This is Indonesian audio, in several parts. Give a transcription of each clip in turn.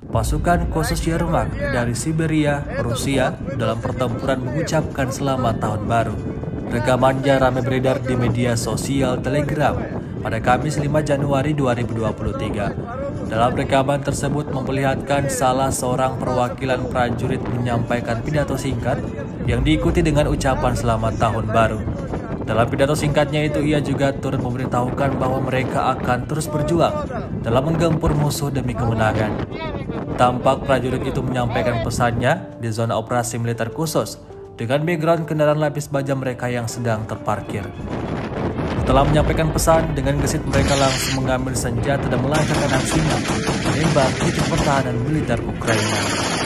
Pasukan khusus Yermak dari Siberia, Rusia dalam pertempuran mengucapkan selamat tahun baru. Rekamannya ramai beredar di media sosial Telegram pada Kamis 5 Januari 2023. Dalam rekaman tersebut memperlihatkan salah seorang perwakilan prajurit menyampaikan pidato singkat yang diikuti dengan ucapan selamat tahun baru. Dalam pidato singkatnya itu ia juga turut memberitahukan bahwa mereka akan terus berjuang dalam menggempur musuh demi kemenangan. Tampak prajurit itu menyampaikan pesannya di zona operasi militer khusus dengan background kendaraan lapis baja mereka yang sedang terparkir. Setelah menyampaikan pesan, dengan gesit mereka langsung mengambil senjata dan melancarkan aksinya menembak titik pertahanan militer Ukraina.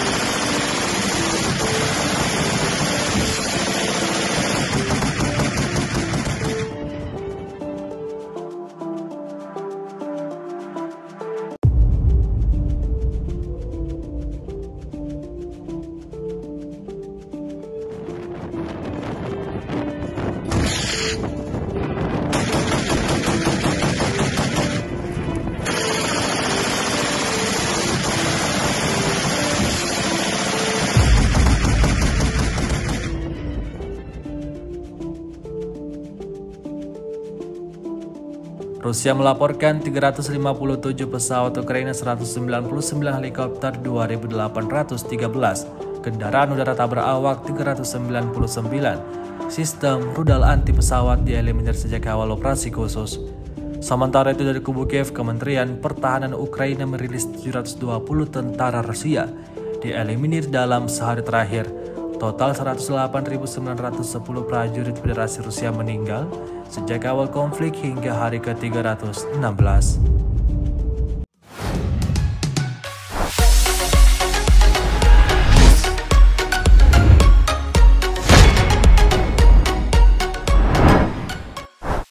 Rusia melaporkan 357 pesawat Ukraina, 199 helikopter, 2.813 kendaraan udara tak berawak, 399 sistem rudal anti pesawat dieliminir sejak awal operasi khusus. Sementara itu dari kubu Kiev, Kementerian Pertahanan Ukraina merilis 720 tentara Rusia dieliminir dalam sehari terakhir. Total 108.910 prajurit Federasi Rusia meninggal sejak awal konflik hingga hari ke-316.